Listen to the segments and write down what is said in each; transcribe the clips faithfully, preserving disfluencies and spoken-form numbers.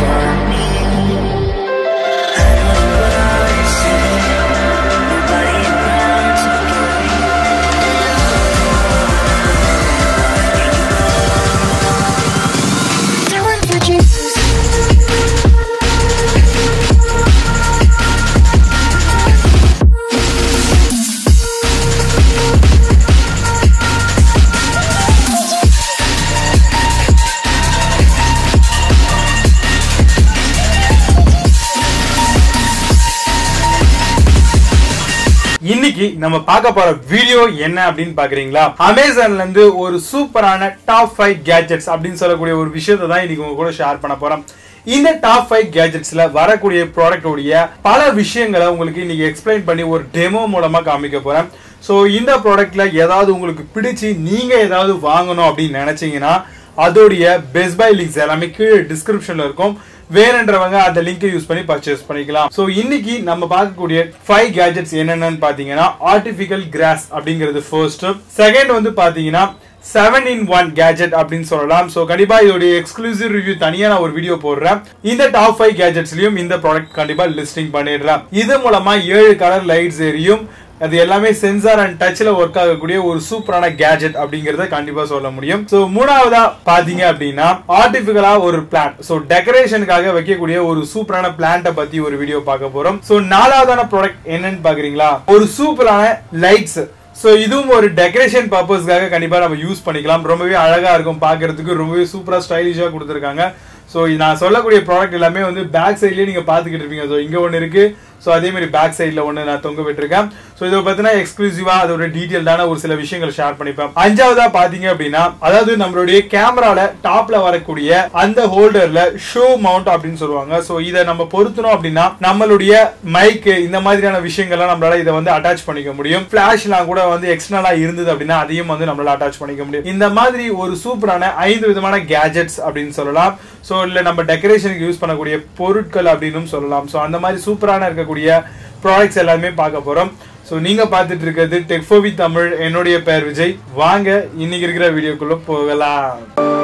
இன்னைக்கு நம்ம பார்க்க போற வீடியோ என்ன அப்படின்னு பாக்குறீங்களா? அமேசான்ல இருந்து ஒரு சூப்பரான டாப் ஃபைவ் கேட்ஜெட்ஸ் அப்படின்னு சொல்லக்கூடிய ஒரு விஷயத்தை தான் இன்னைக்கு உங்க கூட ஷேர் பண்ண போறோம். இந்த டாப் ஃபைவ் கேட்ஜெட்ஸ்ல வரக்கூடிய ப்ராடக்ட் உடைய பல விஷயங்களை உங்களுக்கு இன்னைக்கு எக்ஸ்பிளைன் பண்ணி ஒரு டெமோ மூலமா காமிக்க போறேன். சோ இந்த ப்ராடக்ட்ல ஏதாவது உங்களுக்கு பிடிச்சி நீங்க ஏதாவது வாங்கணும் அப்படின்னு நினைச்சீங்கன்னா அதோடைய பெஸ்ட் பை லிங்க்ஸ் எல்லாமே கீழே டிஸ்கிரிப்ஷன்ல இருக்கும். வேணுன்றவங்க அந்த லிங்கை யூஸ் பண்ணி பர்ச்சேஸ் பண்ணிக்கலாம். சோ இன்னைக்கு நம்ம பார்க்கக்கூடிய ஃபைவ் கேட்ஜெட்ஸ் என்னென்னு பாத்தீங்கன்னா ஆர்டிபிஷியல் கிராஸ் அப்படிங்கிறது ஃபர்ஸ்ட். செகண்ட் வந்து பாத்தீங்கன்னா செவன் இன் ஒன் கேட்ஜெட் அப்படின்னு சொல்லலாம். சோ கண்டிப்பா இதோடைய எக்ஸ்க்ளூசிவ் ரிவ்யூ தனியா நான் ஒரு வீடியோ போடுறேன். இந்த டாப் ஃபைவ் கேட்ஜெட்ஸ்லயும் இந்த ப்ராடக்ட் கண்டிப்பா லிஸ்டிங் பண்ணிடுறேன். இது மூலமா ஏழு கலர் லைட்ஸ் எரியும். அது எல்லாமே சென்சார் அண்ட் டச்ல ஒர்க் ஆகக்கூடிய ஒரு சூப்பரான கேட்ஜெட் அப்படிங்கறத கண்டிப்பா சொல்ல முடியும். சோ மூணாவதா பாத்தீங்க அப்படின்னா ஆர்டிபிஷியலா ஒரு பிளான்ட். சோ டெக்கரேஷனுக்காக வைக்கக்கூடிய ஒரு சூப்பரான பிளான்ட்டை பத்தி ஒரு வீடியோ பார்க்க போறோம். சோ நாலாவதான ப்ராடக்ட் என்னன்னு பாக்குறீங்களா? ஒரு சூப்பரான லைட்ஸ். சோ இதுவும் ஒரு டெக்கரேஷன் பர்பஸ்க்காக கண்டிப்பா நம்ம யூஸ் பண்ணிக்கலாம். ரொம்பவே அழகா இருக்கும் பாக்குறதுக்கு, ரொம்பவே சூப்பரா ஸ்டைலிஷா கொடுத்திருக்காங்க. சோ நான் சொல்லக்கூடிய ப்ராடக்ட் எல்லாமே வந்து பேக் சைட்லயே நீங்க பாத்துக்கிட்டு இருப்பீங்க. சோ இங்க ஒன்னு இருக்கு. சோ அதே மாதிரி பேக் சைட்ல ஒன்னு நான் தொங்க விட்டுருக்கேன். சோ இதை பத்தினா எக்ஸ்க்ளூசிவா அதோட டீடைல்டான ஒரு சில விஷயங்கள் ஷேர் பண்ணிப்பேன். அஞ்சாவதா பாத்தீங்க அப்படின்னா அதாவது நம்மளுடைய கேமரால டாப்ல வரக்கூடிய அந்த ஹோல்டர்ல ஷோ மவுண்ட் அப்படின்னு சொல்லுவாங்க. சோ இதை நம்ம பொருத்தணும் அப்படின்னா நம்மளுடைய மைக் இந்த மாதிரியான விஷயங்கள்லாம் நம்மளால இதை வந்து அட்டாச் பண்ணிக்க முடியும். பிளாஷ்லாம் கூட வந்து எக்ஸ்டர்னலா இருந்தது அப்படின்னா அதையும் வந்து நம்மளால அட்டாச் பண்ணிக்க முடியும். இந்த மாதிரி ஒரு சூப்பரான ஐந்து விதமான கேட்ஜெட்ஸ் அப்படின்னு சொல்லலாம். சோ இல்ல நம்ம டெக்கரேஷனுக்கு யூஸ் பண்ணக்கூடிய பொருட்கள் அப்படின்னு சொல்லலாம். சோ அந்த மாதிரி சூப்பரான இருக்கக்கூடிய ப்ராடக்ட்ஸ் எல்லாமே பார்க்க போறோம். சோ நீங்க பார்த்துட்டு இருக்கிறது டெக் ஃபோர் வித் தமிழ். என்னுடைய பெயர் விஜய். வாங்க இன்னைக்கு இருக்கிற வீடியோக்குள்ள போகலாம்.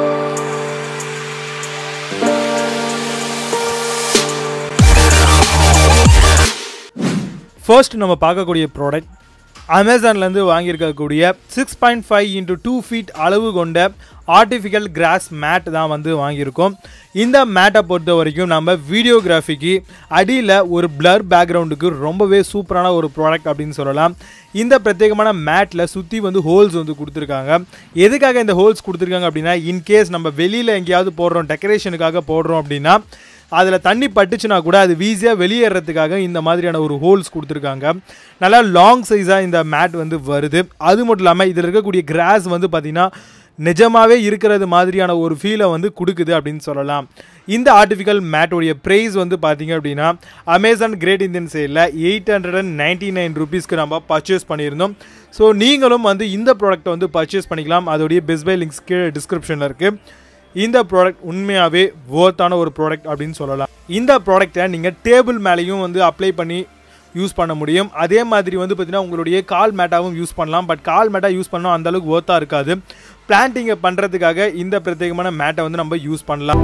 ஃபர்ஸ்ட் நம்ம பார்க்கக்கூடிய ப்ராடக்ட் அமேசான்ல இருந்து வாங்கியிருக்கக்கூடிய six point five into two feet அளவு கொண்ட ஆர்டிஃபிஷியல் கிராஸ் மேட் தான் வந்து வாங்கியிருக்கோம். இந்த மேட்டை பொறுத்த வரைக்கும் நம்ம வீடியோகிராஃபிக்கு அடியில் ஒரு பிளர் பேக்ரவுண்டுக்கு ரொம்பவே சூப்பரான ஒரு ப்ராடக்ட் அப்படின்னு சொல்லலாம். இந்த பிரத்யேகமான மேட்டில் சுற்றி வந்து ஹோல்ஸ் வந்து கொடுத்துருக்காங்க. எதுக்காக இந்த ஹோல்ஸ் கொடுத்துருக்காங்க அப்படின்னா இன்கேஸ் நம்ம வெளியில் எங்கேயாவது போடுறோம், டெக்கரேஷனுக்காக போடுறோம் அப்படின்னா அதில் தண்ணி பட்டுச்சுன்னா கூட அது ஈஸியாக வெளியேறதுக்காக இந்த மாதிரியான ஒரு ஹோல்ஸ் கொடுத்துருக்காங்க. நல்லா லாங் சைஸாக இந்த மேட் வந்து வருது. அது மட்டும் இல்லாமல் இதில் இருக்கக்கூடிய கிராஸ் வந்து பார்த்திங்கன்னா நிஜமாகவே இருக்கிறது மாதிரியான ஒரு ஃபீலை வந்து கொடுக்குது அப்படின்னு சொல்லலாம். இந்த ஆர்டிஃபிஷியல் மேட்டோடைய ப்ரைஸ் வந்து பார்த்திங்க அப்படின்னா அமேசான் கிரேட் இந்தியன் சேலில் eight hundred and ninety nine ருபீஸ்க்கு நம்ம பர்ச்சேஸ் பண்ணியிருந்தோம். ஸோ நீங்களும் வந்து இந்த ப்ராடக்ட்டை வந்து பர்ச்சேஸ் பண்ணிக்கலாம். அதோடைய பெஸ்ட் பை லிங்க்ஸ் கீழே டிஸ்கிரிப்ஷனில் இருக்குது. இந்த ப்ராடக்ட் உண்மையாகவே வொர்த்தான ஒரு ப்ராடக்ட் அப்படின்னு சொல்லலாம். இந்த ப்ராடக்டை நீங்கள் டேபிள் மேலேயும் வந்து அப்ளை பண்ணி யூஸ் பண்ண முடியும். அதே மாதிரி வந்து பார்த்தீங்கன்னா உங்களுடைய கால் மேட்டாகவும் யூஸ் பண்ணலாம். பட் கால் மேட்டாக யூஸ் பண்ணால் அந்தளவுக்கு வொர்த்தாக இருக்காது. பிளான்டிங்கை பண்ணுறதுக்காக இந்த பிரத்யேகமான மேட்டை வந்து நம்ம யூஸ் பண்ணலாம்.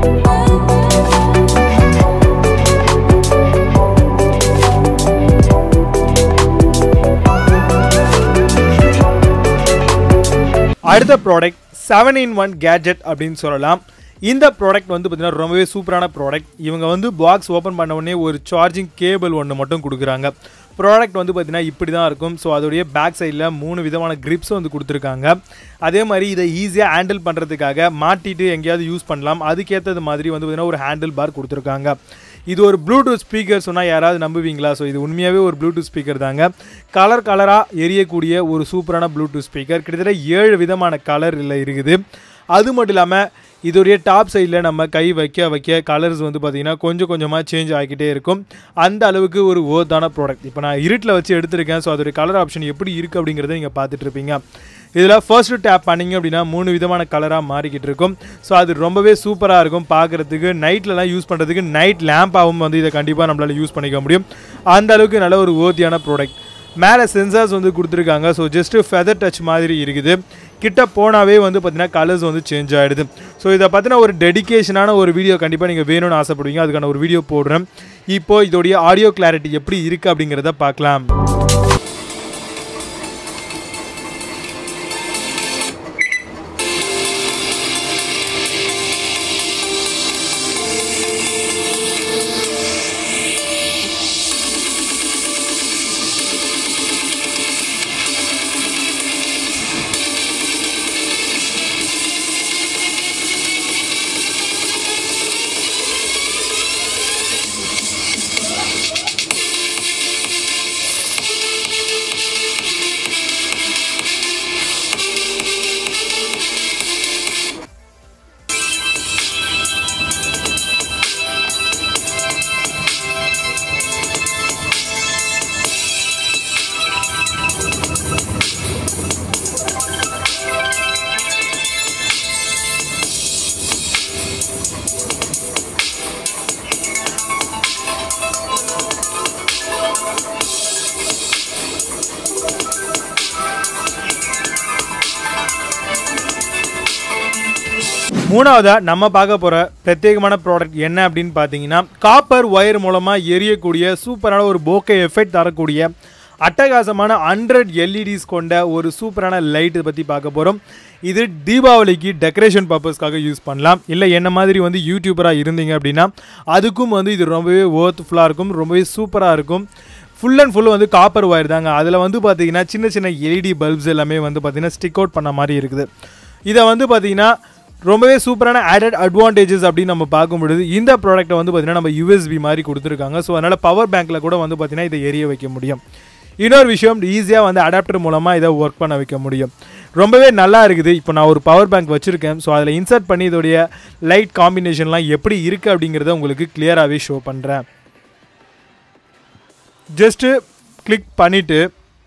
அடுத்த product seven in one gadget அப்படின்னு சொல்லலாம். இந்த ப்ராடக்ட் வந்து பார்த்தீங்கன்னா ரொம்பவே சூப்பரான ப்ராடக்ட். இவங்க வந்து பாக்ஸ் ஓப்பன் பண்ண உடனே ஒரு சார்ஜிங் கேபிள் ஒன்று மட்டும் கொடுக்குறாங்க. ப்ராடக்ட் வந்து பார்த்தீங்கன்னா இப்படி தான் இருக்கும். ஸோ அதோடைய பேக் சைடில் மூணு விதமான கிரிப்ஸ் வந்து கொடுத்துருக்காங்க. அதே மாதிரி இதை ஈஸியாக ஹேண்டில் பண்ணுறதுக்காக மாட்டிட்டு எங்கேயாவது யூஸ் பண்ணலாம். அதுக்கேற்றது மாதிரி வந்து பார்த்தீங்கன்னா ஒரு ஹேண்டில் பார் கொடுத்துருக்காங்க. இது ஒரு ப்ளூடூத் ஸ்பீக்கர் சொன்னால் யாராவது நம்புவீங்களா? ஸோ இது உண்மையாகவே ஒரு ப்ளூடூத் ஸ்பீக்கர் தாங்க. கலர் கலராக எரியக்கூடிய ஒரு சூப்பரான ப்ளூடூத் ஸ்பீக்கர். கிட்டத்தட்ட ஏழு விதமான கலர் இல்லை இருக்குது. அது மட்டும் இல்லாமல் இதோடைய டாப் சைடில் நம்ம கை வைக்க வைக்க கலர்ஸ் வந்து பார்த்திங்கன்னா கொஞ்சம் கொஞ்சமாக சேஞ்ச் ஆகிக்கிட்டே இருக்கும். அந்த அளவுக்கு ஒரு வொர்த்தான ப்ராடக்ட். இப்போ நான் இருட்டில் வச்சு எடுத்திருக்கேன். ஸோ அதோடைய கலர் ஆப்ஷன் எப்படி இருக்குது அப்படிங்கிறத நீங்கள் பார்த்துட்டு இருப்பீங்க. இதில் ஃபர்ஸ்ட் டேப் பண்ணிங்க அப்படின்னா மூணு விதமான கலராக மாறிக்கிட்டு இருக்கும். ஸோ அது ரொம்பவே சூப்பராக இருக்கும் பார்க்குறதுக்கு. நைட்லலாம் யூஸ் பண்ணுறதுக்கு நைட் லேம்பாகவும் வந்து இதை கண்டிப்பாக நம்மளால் யூஸ் பண்ணிக்க முடியும். அந்த அளவுக்கு நல்ல ஒரு வொர்த்தியான ப்ராடக்ட். மேலே சென்சார்ஸ் வந்து கொடுத்துருக்காங்க. ஸோ ஜஸ்ட்டு ஃபெதர் டச் மாதிரி இருக்குது. கிட்ட போனாவே வந்து பார்த்தீங்கன்னா கலர்ஸ் வந்து சேஞ்ச் ஆகிடுது. ஸோ இதை பற்றின ஒரு டெடிகேஷனான ஒரு வீடியோ கண்டிப்பாக நீங்கள் வேணும்னு ஆசைப்படுவீங்க. அதுக்கான ஒரு வீடியோ போடுறேன். இப்போது இதோடைய ஆடியோ கிளாரிட்டி எப்படி இருக்குது அப்படிங்கிறத பார்க்கலாம். மூணாவதா நம்ம பார்க்க போகிற பிரத்யேகமான ப்ராடக்ட் என்ன அப்படின்னு பார்த்தீங்கன்னா, காப்பர் ஒயர் மூலமாக எரியக்கூடிய சூப்பரான ஒரு போக்கே எஃபெக்ட் தரக்கூடிய அட்டகாசமான ஹண்ட்ரட் எல்இடிஸ் கொண்ட ஒரு சூப்பரான லைட் பற்றி பார்க்க போகிறோம். இது தீபாவளிக்கு டெக்கரேஷன் பர்பஸ்க்காக யூஸ் பண்ணலாம். இல்லை என்ன மாதிரி வந்து யூடியூபராக இருந்தீங்க அப்படின்னா அதுக்கும் வந்து இது ரொம்பவே ஒர்த்ஃபுல்லாக இருக்கும், ரொம்பவே சூப்பராக இருக்கும். ஃபுல் அண்ட் ஃபுல் வந்து காப்பர் ஒயர் தாங்க. அதில் வந்து பார்த்தீங்கன்னா சின்ன சின்ன எல்இடி பல்ப்ஸ் எல்லாமே வந்து பார்த்தீங்கன்னா ஸ்டிக் அவுட் பண்ண மாதிரி இருக்குது. இதை வந்து பார்த்தீங்கன்னா ரொம்பவே சூப்பரான ஆடட் அட்வான்டேஜஸ் அப்படின்னு நம்ம பார்க்கும்பொழுது இந்த ப்ராடக்ட்டை வந்து பார்த்தீங்கன்னா நம்ம யூஎஸ்பி மாதிரி கொடுத்துருக்காங்க. ஸோ அதனால் பவர் பேங்க்கில் கூட வந்து பார்த்தீங்கன்னா இதை எரிய வைக்க முடியும். இன்னொரு விஷயம், ஈஸியாக வந்து அடாப்டர் மூலமாக இதை ஒர்க் பண்ண வைக்க முடியும். ரொம்பவே நல்லா இருக்குது. இப்போ நான் ஒரு பவர் பேங்க் வச்சுருக்கேன். ஸோ அதில் இன்சர்ட் பண்ணி இதோடைய லைட் காம்பினேஷன்லாம் எப்படி இருக்குது அப்படிங்கிறத உங்களுக்கு கிளியராகவே ஷோ பண்ணுறேன். ஜஸ்ட்டு கிளிக் பண்ணிவிட்டு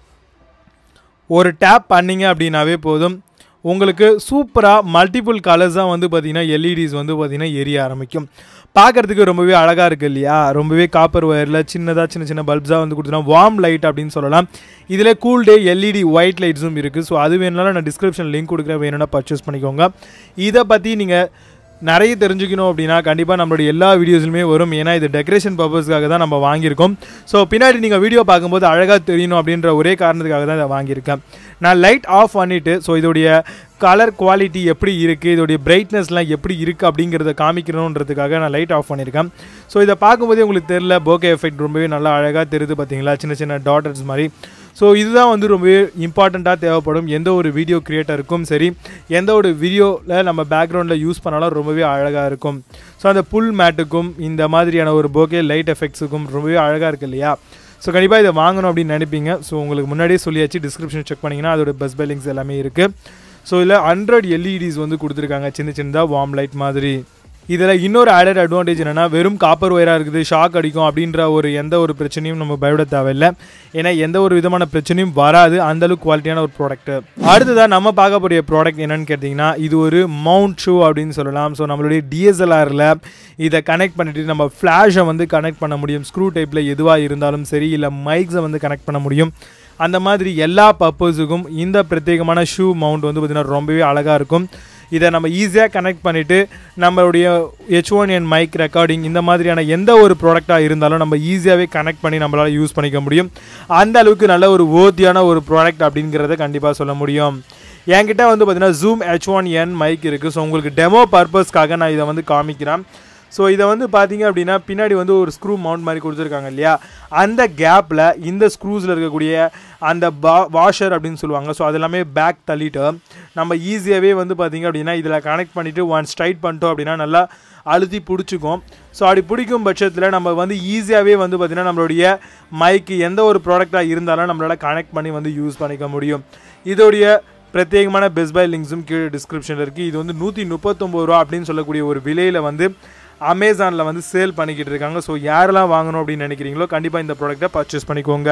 ஒரு டேப் பண்ணிங்க அப்படின்னாவே போதும், உங்களுக்கு சூப்பராக மல்டிபிள் கலர்ஸாக வந்து பார்த்திங்கன்னா எல்இடிஸ் வந்து பார்த்திங்கன்னா எரிய ஆரம்பிக்கும். பார்க்குறதுக்கு ரொம்பவே அழகாக இருக்குது இல்லையா? ரொம்பவே காப்பர் ஒயரில் சின்னதாக சின்ன சின்ன பல்ப்ஸாக வந்து கொடுத்துனா வார்ம் லைட் அப்படின்னு சொல்லலாம். இதில் கூல் டே எல்இடி ஒயிட் லைட்ஸும் இருக்குது. ஸோ அது வேணுனாலும் நான் டிஸ்கிரிப்ஷன் லிங்க் கொடுக்குறேன், வேணும்னா பர்ச்சேஸ் பண்ணிக்கோங்க. இதை பற்றி நீங்கள் நிறைய தெரிஞ்சுக்கணும் அப்படின்னா கண்டிப்பாக நம்மளுடைய எல்லா வீடியோஸுமே வரும். ஏன்னா இது டெக்கரேஷன் பர்பஸ்க்காக தான் நம்ம வாங்கியிருக்கோம். ஸோ பின்னாடி நீங்கள் வீடியோ பார்க்கும்போது அழகாக தெரியணும் அப்படின்ற ஒரே காரணத்துக்காக தான் இதை வாங்கியிருக்கேன். நான் லைட் ஆஃப் பண்ணிவிட்டு ஸோ இதோடைய கலர் குவாலிட்டி எப்படி இருக்குது, இதோடைய பிரைட்னஸ்லாம் எப்படி இருக்குது அப்படிங்கிறத காமிக்கணுன்றதுக்காக நான் லைட் ஆஃப் பண்ணியிருக்கேன். ஸோ இதை பார்க்கும்போதே உங்களுக்கு தெரியல, போக்கே எஃபெக்ட் ரொம்பவே நல்லா அழகாக தெரியுது பார்த்தீங்களா, சின்ன சின்ன டாட்டர்ஸ் மாதிரி. ஸோ இதுதான் வந்து ரொம்பவே இம்பார்ட்டண்ட்டாக தேவைப்படும் எந்த ஒரு வீடியோ க்ரியேட்டருக்கும் சரி. எந்த ஒரு வீடியோவில் நம்ம பேக்ரவுண்டில் யூஸ் பண்ணாலும் ரொம்பவே அழகாக இருக்கும். ஸோ அந்த புல் மேட்டுக்கும் இந்த மாதிரியான ஒரு போக்கே லைட் எஃபெக்ட்ஸுக்கும் ரொம்பவே அழகாக இருக்குது இல்லையா? ஸோ கண்டிப்பாக இதை வாங்கணும் அப்படின்னு நினைப்பீங்க. ஸோ உங்களுக்கு முன்னாடியே சொல்லியாச்சு, டிஸ்கிரிப்ஷன் செக் பண்ணிங்கன்னா அதோட பஸ் பை லிங்க்ஸ் எல்லாமே இருக்குது. ஸோ இதில் ஹண்ட்ரட் எல்இடிஸ் வந்து கொடுத்துருக்காங்க, சின்ன சின்னதாக வார்ம் லைட் மாதிரி. இதில் இன்னொரு ஆடட் அட்வான்டேஜ் என்னென்னா, வெறும் காப்பர் ஒயராக இருக்குது, ஷாக் அடிக்கும் அப்படின்ற ஒரு எந்த ஒரு பிரச்சனையும் நம்ம பயப்பட தேவையில்லை. ஏன்னா எந்த ஒரு விதமான பிரச்சனையும் வராது, அந்தளவுக்கு குவாலிட்டியான ஒரு ப்ராடக்ட்டு. அடுத்ததாக நம்ம பார்க்க போகிற ப்ராடக்ட் என்னென்னு கேட்டிங்கன்னா, இது ஒரு மவுண்ட் ஷூ அப்படின்னு சொல்லலாம். ஸோ நம்மளுடைய டிஎஸ்எல்ஆரில் இதை கனெக்ட் பண்ணிவிட்டு நம்ம ஃப்ளாஷை வந்து கனெக்ட் பண்ண முடியும். ஸ்க்ரூ டைப்பில் எதுவாக இருந்தாலும் சரி, இல்லை மைக்ஸை வந்து கனெக்ட் பண்ண முடியும். அந்த மாதிரி எல்லா பர்பஸுக்கும் இந்த பிரத்யேகமான ஷூ மவுண்ட் வந்து பார்த்திங்கன்னா ரொம்பவே அழகாக இருக்கும். இதை நம்ம ஈஸியாக கனெக்ட் பண்ணிவிட்டு நம்மளுடைய H one N mic recording இந்த மாதிரியான எந்த ஒரு ப்ராடக்டாக இருந்தாலும் நம்ம ஈஸியாகவே கனெக்ட் பண்ணி நம்மளால் யூஸ் பண்ணிக்க முடியும். அந்த அளவுக்கு நல்ல ஒரு ஓர்த்தியான ஒரு ப்ராடக்ட் அப்படிங்கிறத கண்டிப்பாக சொல்ல முடியும். என்கிட்ட வந்து பார்த்திங்கன்னா Zoom H one N mic இருக்குது. ஸோ உங்களுக்கு டெமோ பர்பஸ்க்காக நான் இதை வந்து காமிக்கிறேன். ஸோ இதை வந்து பார்த்தீங்க அப்படின்னா பின்னாடி வந்து ஒரு ஸ்க்ரூ மவுண்ட் மாதிரி கொடுத்துருக்காங்க இல்லையா, அந்த கேப்பில் இந்த ஸ்க்ரூஸில் இருக்கக்கூடிய அந்த பா வாஷர் அப்படின்னு சொல்லுவாங்க. ஸோ அது எல்லாமே பேக் தள்ளிட்டு நம்ம ஈஸியாகவே வந்து பார்த்திங்க அப்படின்னா இதில் கனெக்ட் பண்ணிவிட்டு ஒன் ஸ்ட்ரைட் பண்ணிட்டோம் அப்படின்னா நல்லா அழுத்தி பிடிச்சிக்கும். ஸோ அப்படி பிடிக்கும் பட்சத்தில் நம்ம வந்து ஈஸியாகவே வந்து பார்த்திங்கன்னா நம்மளுடைய மைக்கு எந்த ஒரு ப்ராடக்டாக இருந்தாலும் நம்மளால் கனெக்ட் பண்ணி வந்து யூஸ் பண்ணிக்க முடியும். இதோடைய பிரத்யேகமான பெஸ்ட் பை லிங்க்ஸும் கீழே டிஸ்கிரிப்ஷனில் இருக்குது. இது வந்து நூற்றி முப்பத்தொம்பது ரூபா அப்படின்னு சொல்லக்கூடிய ஒரு விலையில் வந்து அமேசானில் வந்து சேல் பண்ணிக்கிட்டு இருக்காங்க. ஸோ யாரெல்லாம் வாங்கணும் அப்படின்னு நினைக்கிறீங்களோ கண்டிப்பாக இந்த ப்ராடக்ட்டை பர்ச்சேஸ் பண்ணிக்கோங்க.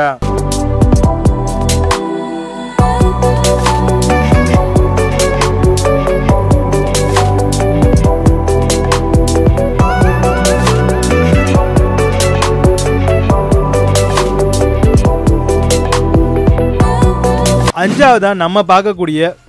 அஞ்சாவதாக நம்ம பார்க்கக்கூடிய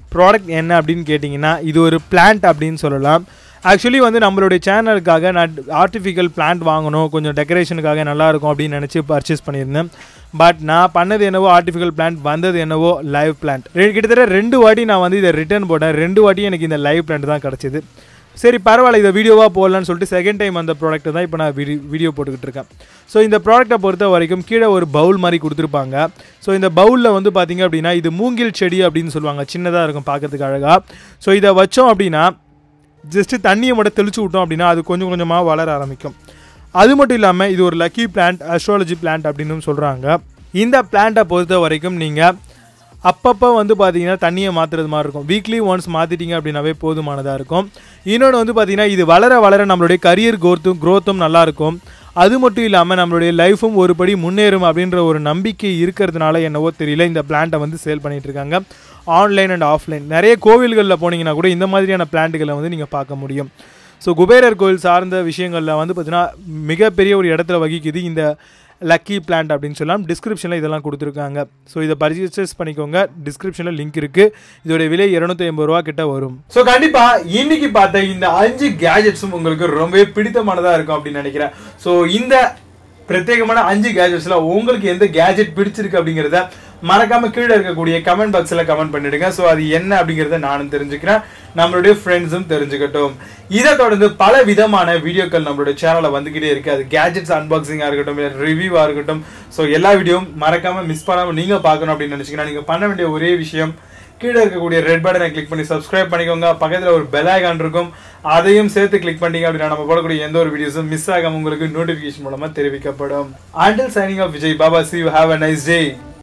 ப்ராடக்ட் என்ன அப்படின்னு கேட்டிங்கன்னா இது ஒரு பிளான்ட் அப்படின்னு சொல்லலாம். ஆக்சுவலி வந்து நம்மளுடைய சேனலுக்காக நான் ஆர்டிஃபிஷியல் பிளான்ட் வாங்கணும், கொஞ்சம் டெக்கரேஷனுக்காக நல்லாயிருக்கும் அப்படின்னு நினச்சி பர்ச்சேஸ் பண்ணியிருந்தேன். பட் நான் பண்ணது என்னவோ ஆர்டிஃபிஷியல் பிளான்ட், வந்தது என்னவோ லைவ் பிளான்ட். கிட்டத்தட்ட ரெண்டு வாட்டி நான் வந்து இதை ரிட்டர்ன் போட்டேன். ரெண்டு வாட்டி எனக்கு இந்த லைவ் பிளான்ட் தான் கிடச்சிது. சரி பரவாயில்ல, இதை வீடியோவாக போடலான்னு சொல்லிட்டு செகண்ட் டைம் அந்த ப்ராடக்ட்டை தான் இப்போ நான் வீடியோ வீடியோ போட்டுக்கிட்டு இருக்கேன். ஸோ இந்த ப்ராடக்ட்டை பொறுத்த வரைக்கும் கீழே ஒரு பவுல் மாதிரி கொடுத்துருப்பாங்க. ஸோ இந்த பவுலில் வந்து பார்த்திங்க அப்படின்னா இது மூங்கில் செடி அப்படின்னு சொல்லுவாங்க, சின்னதாக இருக்கும் பார்க்கறதுக்கு அழகாக. ஸோ இதை வச்சோம் அப்படின்னா ஜஸ்ட்டு தண்ணியை மட்டும் தெளிச்சு விட்டோம் அப்படின்னா அது கொஞ்சம் கொஞ்சமாக வளர ஆரம்பிக்கும். அது மட்டும் இல்லாமல் இது ஒரு லக்கி பிளான்ட், அஸ்ட்ராலஜி பிளான்ட் அப்படின்னு சொல்கிறாங்க. இந்த பிளான்ட்டை பொறுத்த வரைக்கும் நீங்கள் அப்பப்போ வந்து பார்த்தீங்கன்னா தண்ணியை மாற்றுறது மாதிரி இருக்கும். வீக்லி ஒன்ஸ் மாற்றிட்டீங்க அப்படின்னாவே போதுமானதாக இருக்கும். இன்னொன்று வந்து பார்த்திங்கன்னா இது வளர வளர நம்மளுடைய கரியர் க்ரோத்தும் க்ரோத்தும் நல்லாயிருக்கும். அது மட்டும் இல்லாமல் நம்மளுடைய லைஃபும் ஒருபடி முன்னேறும் அப்படின்ற ஒரு நம்பிக்கை இருக்கிறதுனால என்னவோ தெரியல இந்த பிளான்ட்டை வந்து சேல் பண்ணிகிட்டு இருக்காங்க ஆன்லைன் அண்ட் ஆஃப்லைன். நிறைய கோவில்களில் போனீங்கன்னா கூட இந்த மாதிரியான பிளான்ட்டுகளை வந்து நீங்கள் பார்க்க முடியும். ஸோ குபேரர் கோவில் சார்ந்த விஷயங்களில் வந்து பார்த்திங்கன்னா மிகப்பெரிய ஒரு இடத்துல வகிக்குது இந்த லக்கி பிளான்ட் அப்படின்னு சொல்லலாம். டிஸ்கிரிப்ஷனில் இதெல்லாம் கொடுத்துருக்காங்க. ஸோ இதை பர்ச்சேஸ் பண்ணிக்கோங்க, டிஸ்கிரிப்ஷனில் லிங்க் இருக்குது. இதோடைய விலை இருநூத்தி ஐம்பது ரூபா கிட்ட வரும். ஸோ கண்டிப்பாக இன்னைக்கு பார்த்த இந்த அஞ்சு கேஜெட்ஸும் உங்களுக்கு ரொம்பவே பிடித்தமானதாக இருக்கும் அப்படின்னு நினைக்கிறேன். ஸோ இந்த பிரத்யேகமான அஞ்சு கேஜெட்ஸில் உங்களுக்கு எந்த கேஜெட் பிடிச்சிருக்கு அப்படிங்கிறத மறக்காம கீழே இருக்கக்கூடிய கமெண்ட் பாக்ஸில் கமெண்ட் பண்ணிடுங்க. ஸோ அது என்ன அப்படிங்கிறத நானும் தெரிஞ்சுக்கிறேன், நம்மளுடைய ஃப்ரெண்ட்ஸும் தெரிஞ்சுக்கட்டும். இதை தொடர்ந்து பல விதமான வீடியோக்கள் நம்மளுடைய சேனலில் வந்துகிட்டே இருக்கு. அது கேஜெட்ஸ் அன்பாக்சிங்காக இருக்கட்டும், ரிவ்யூவாக இருக்கட்டும். ஸோ எல்லா வீடியோவும் மறக்காம மிஸ் பண்ணாமல் நீங்கள் பார்க்கணும் அப்படின்னு நினச்சிங்கன்னா நீங்கள் பண்ண வேண்டிய ஒரே விஷயம் கீழே இருக்கக்கூடிய ரெட் பட்டனை கிளிக் பண்ணி சப்ஸ்கிரைப் பண்ணிக்கோங்க. பக்கத்தில் ஒரு பெல் ஐகான் இருக்கும், அதையும் சேர்த்து கிளிக் பண்ணிங்க அப்படின்னா நம்ம போடக்கூடிய எந்த ஒரு வீடியோஸும் மிஸ் ஆகாம உங்களுக்கு நோட்டிஃபிகேஷன் மூலமா தெரிவிக்கப்படும். Until signing off, Vijay Baba, see you, have a nice day.